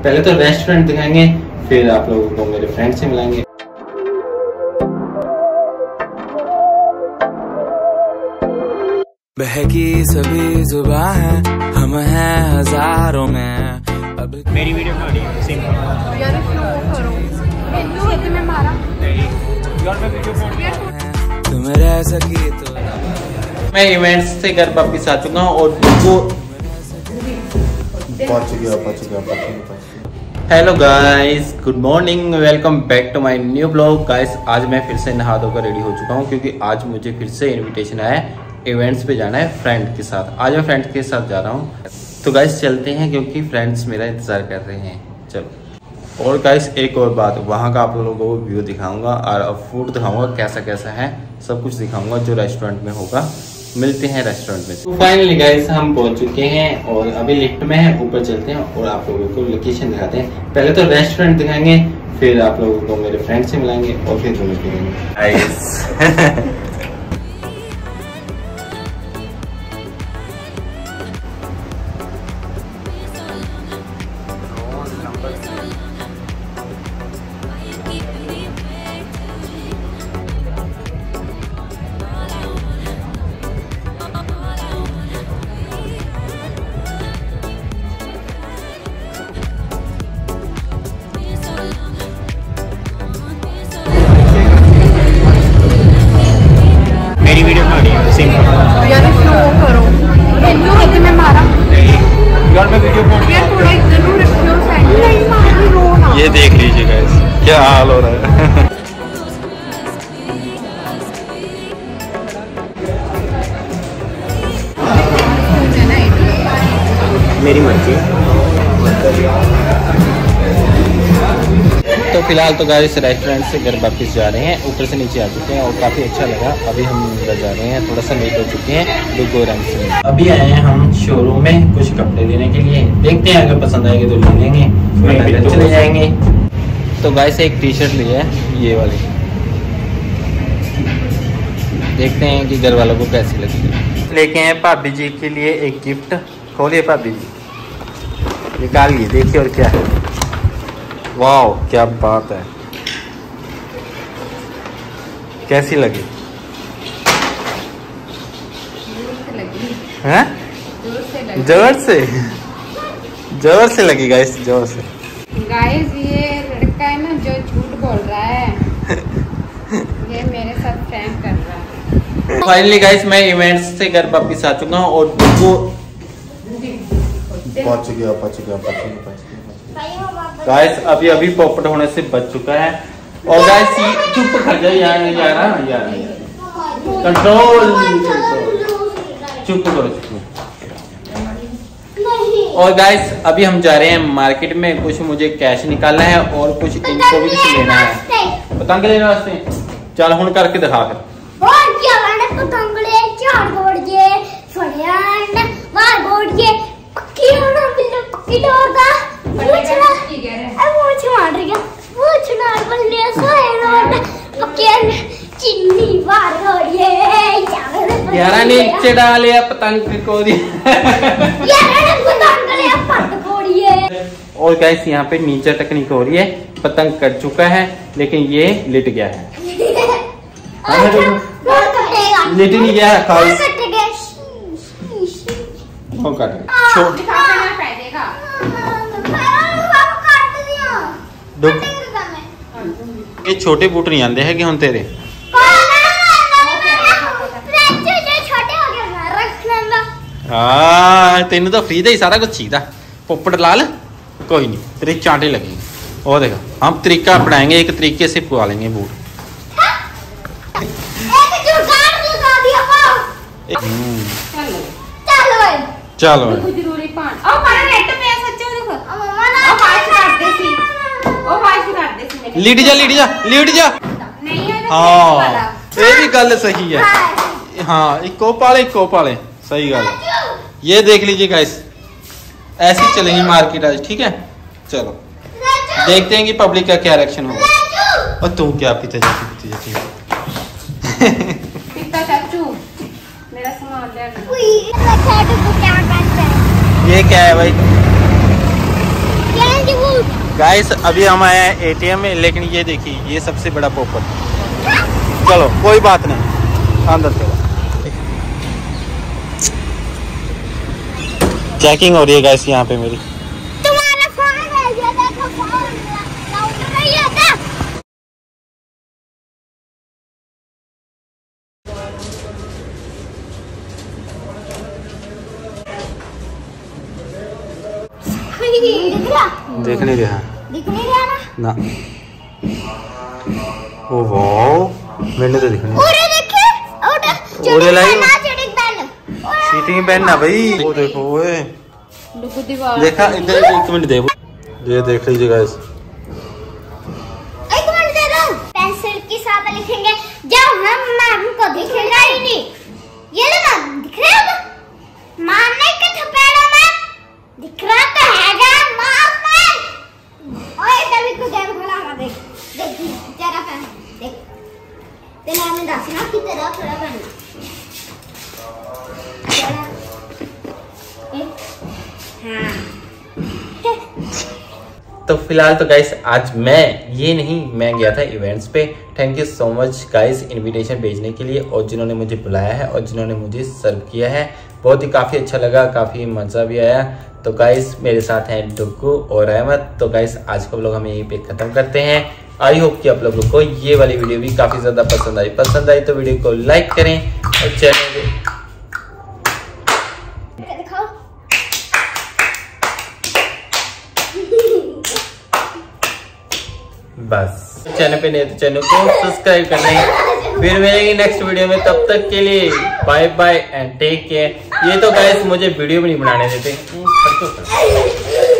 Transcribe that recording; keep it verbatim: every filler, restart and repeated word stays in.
पहले तो रेस्टोरेंट दिखाएंगे, फिर आप लोगों को मेरे फ्रेंड से मिलाएंगे। बहकी सभी जुबां है, हम हैं हजारों में। अब मेरी वीडियो बना रही है सिंग यार फ्लो करो हिंदू है तुम्हें मारा नहीं यार मैं वीडियो बना तुम रह सकी तो मैं इवेंट्स से घर वापस आ चुका हूँ और वो पहुंच गया पहुंच गया पहुंच hello guys, good morning, welcome back to my new blog. Guys आज मैं फिर से नहा धोकर रेडी हो चुका हूँ क्योंकि आज मुझे फिर से इनविटेशन आया है, इवेंट्स पे जाना है फ्रेंड के साथ। आज मैं फ्रेंड्स के साथ जा रहा हूँ, तो गाइस चलते हैं क्योंकि फ्रेंड्स मेरा इंतजार कर रहे हैं। चलो। और गाइस एक और बात, वहाँ का आप लोगों को व्यू दिखाऊंगा और फूड दिखाऊंगा कैसा कैसा है, सब कुछ दिखाऊंगा जो रेस्टोरेंट में होगा। मिलते हैं रेस्टोरेंट में। तो फाइनली गाइस हम पहुंच चुके हैं और अभी लिफ्ट में है, ऊपर चलते हैं और आप लोगों को लोकेशन दिखाते हैं। पहले तो रेस्टोरेंट दिखाएंगे, फिर आप लोगों को मेरे फ्रेंड से मिलाएंगे और फिर घूम फिरेंगे। मेरी वीडियो बना रही है सिंग यार फ्लो करो हिंदू है तुम्हें मारा नहीं यार मैं वीडियो बना यार थोड़ा इधर नु रखियो साइड लाइन मार रो ना। ये देख लीजिए गाइस क्या हाल हो रहा है। मेरी मर्जी। तो फिलहाल तो गाइस रेस्टोरेंट से घर वापस जा रहे हैं, ऊपर से नीचे आ चुके हैं और काफ़ी अच्छा लगा। अभी हम अंदर जा रहे हैं, थोड़ा सा लेट हो चुके हैं बिगो रंग से। अभी आए हैं हम शोरूम में कुछ कपड़े लेने के लिए, देखते हैं अगर पसंद आएंगे तो ले लेंगे, फिर चले जाएंगे। तो गाइस एक टी शर्ट लिया है ये वाली, देखते हैं कि घर वालों को कैसी लगती है। लेके हैं भाभी जी के लिए एक गिफ्ट, खोलिए भाभी जी, निकालिए देखिए और क्या है। वाह क्या बात है, कैसी लगी? हैं? जोर से जोर से लगी गाइस, जोर से। गाइस ये लड़का है ना जो झूठ बोल रहा है, ये मेरे साथ प्रैंक कर रहा है। फाइनली गाइस मैं इवेंट्स से घर वापस आ चुका हूँ और वो पहुंच गया पहुंच गया पहुंच गया गाइस अभी अभी पॉपट होने से बच चुका है। और गाइस चुप कर जाए यार, नहीं जा रहा यार, कंट्रोल चुप करो चुप। और गाइस अभी हम जा रहे हैं मार्केट में, कुछ मुझे कैश निकालना है और कुछ इनको भी कुछ लेना है, पतंग लेने वास्ते। चल हुन करके दिखा फिर। और क्या वाले पतंग ले चार गोड़ जे फड़ियान मार गोड़ जे पक्की होना बिल्कुल पक्की तोड़दा पूछना अब पूछ मार रही है पूछना बल्ले सोए रोड पक्की चिन्नी बार गोड़ ये यारा नीचे डाले पतंग को दी यारा पतंग ले पट कोड़िए। और गाइस यहाँ पे नीचे तकनीक हो रही है, पतंग कट चुका है लेकिन ये लिट गया है। लिट नहीं गया है, खाली वो कट ये छोटे बूट नहीं आते है कि हम तेरे हाँ तेन तो फ्री ही सारा कुछ चाहिए। पोपट लाल कोई नहीं, तेरे चांटे लगेंगे। और देखा हम तरीका अपनाएंगे, एक तरीके से पुआ लेंगे बूट। चलो लीड जा लीड जा लीड जा। हाँ ये भी गल सही है, हाँ इको पाले इको पाले सही गल है। ये देख लीजिए गाइस ऐसी चलेंगी मार्केट आज, ठीक है। चलो देखते हैं कि पब्लिक का क्या रिएक्शन होगा। और तू क्या पीते जाती पीते जाती पिता चाचू मेरा सामान लेना। ये क्या है भाई? वो गाइस अभी हम आए हैं एटीएम में, लेकिन ये देखिए ये सबसे बड़ा पोपट। चलो कोई बात नहीं, अंदर चलो। चेकिंग हो रही है गाइस यहाँ पे मेरी। तुम्हारा फोन है, ये देखो फोन लाउड नहीं आता। दिख रहा? देख नहीं रहा दिख नहीं रहा ना? ना। ओ वाह, मैंने तो दिख नहीं। ओरे देखिए, ओरे ओरे लाई ना चढ़ी पेन। सीटिंग पेन ना भाई। वो देखो ओए, लुक दीवार देखा इधर एक मिनट देखो, ये देख लीजिए गाइस। एक मिनट दे दो। पेंसिल के साथ लिखेंगे जब हम मैम को दिखेगा ही नहीं। ये लो ना, दिख रहा है? मारने के थपेड़ों में दिख रहा तो हैगा माफ में। ओए तभी को गेम खेला ना, देख देख तेरा पेन देख, तेरा मैं दसना की तेरा थोड़ा पेन तेरा हाँ। तो फिलहाल तो गाइस आज मैं ये नहीं, मैं गया था इवेंट्स पे। Thank you so much guys invitation भेजने के लिए, और जिन्होंने मुझे बुलाया है और जिन्होंने मुझे सर्व किया है। बहुत ही काफ़ी अच्छा लगा, काफ़ी मज़ा भी आया। तो गाइस मेरे साथ हैं डुग्गू और अहमद। तो गाइस आज का व्लॉग हम यहीं पे ख़त्म करते हैं। आई होप कि आप लोगों को ये वाली वीडियो भी काफ़ी ज़्यादा पसंद आई। पसंद आई तो वीडियो को लाइक करें और चैनल दिखाओ। बस चैनल पे नहीं तो चैनल को सब्सक्राइब कर लें। फिर मिलेंगे नेक्स्ट वीडियो में, तब तक के लिए bye bye and take care. ये तो गाइस मुझे वीडियो भी नहीं बनाने देते।